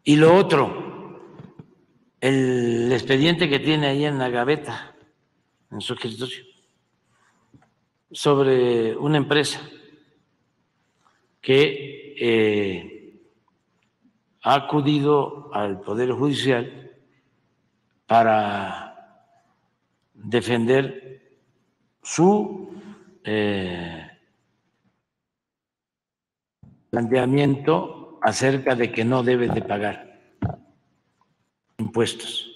Y lo otro, el expediente que tiene ahí en la gaveta, en su escritorio, sobre una empresa que ha acudido al Poder Judicial para defender su planteamiento acerca de que no debe de pagar impuestos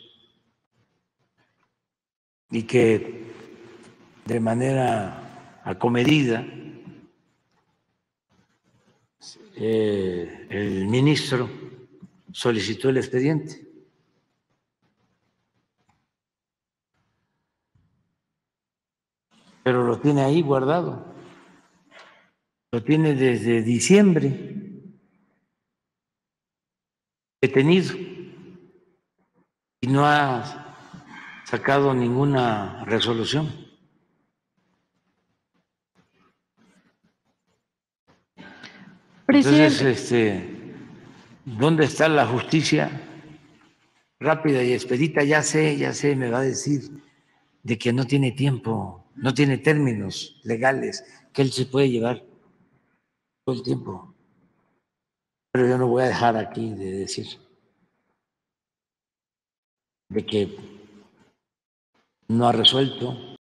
y que de manera acomedida el ministro solicitó el expediente. Pero lo tiene ahí guardado, lo tiene desde diciembre detenido y no ha sacado ninguna resolución. Entonces, ¿dónde está la justicia rápida y expedita? Ya sé, me va a decir de que no tiene tiempo, no tiene términos legales, que él se puede llevar todo el tiempo. Pero yo no voy a dejar aquí de decir de que no ha resuelto